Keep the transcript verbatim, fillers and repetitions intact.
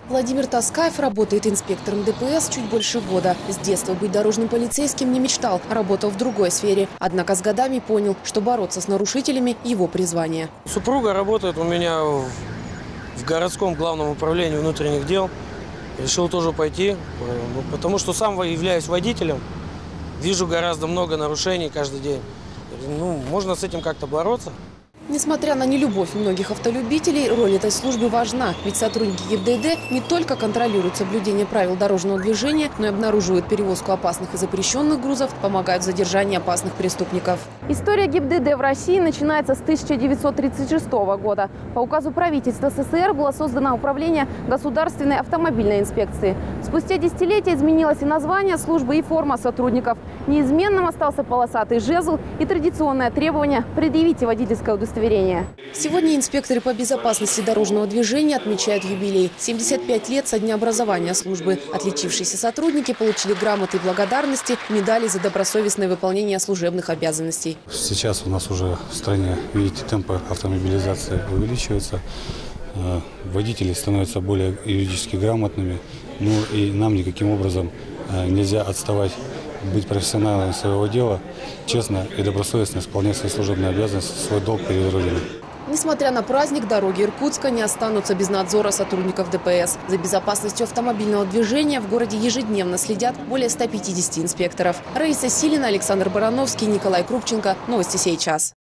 Владимир Таскаев работает инспектором ДПС чуть больше года. С детства быть дорожным полицейским не мечтал, работал в другой сфере. Однако с годами понял, что бороться с нарушителями – его призвание. Супруга работает у меня в городском главном управлении внутренних дел. Решил тоже пойти, потому что сам являюсь водителем. Вижу гораздо много нарушений каждый день. Ну, можно с этим как-то бороться. Несмотря на нелюбовь многих автолюбителей, роль этой службы важна. Ведь сотрудники ГИБДД не только контролируют соблюдение правил дорожного движения, но и обнаруживают перевозку опасных и запрещенных грузов, помогают в задержании опасных преступников. История ГИБДД в России начинается с тысяча девятьсот тридцать шестого года. По указу правительства СССР было создано управление Государственной автомобильной инспекции. Спустя десятилетия изменилось и название службы, и форма сотрудников. Неизменным остался полосатый жезл и традиционное требование – предъявите водительское удостоверение. Сегодня инспекторы по безопасности дорожного движения отмечают юбилей. семьдесят пять лет со дня образования службы. Отличившиеся сотрудники получили грамоты благодарности, медали за добросовестное выполнение служебных обязанностей. Сейчас у нас уже в стране, видите, темпы автомобилизации увеличиваются. Водители становятся более юридически грамотными. Ну и нам никаким образом нельзя отставать, быть профессионалом своего дела, честно и добросовестно исполнять свои служебные обязанности, свой долг перед Родиной. Несмотря на праздник, дороги Иркутска не останутся без надзора сотрудников ДПС. За безопасностью автомобильного движения в городе ежедневно следят более ста пятидесяти инспекторов. Раиса Силина, Александр Барановский, Николай Крупченко. Новости сейчас.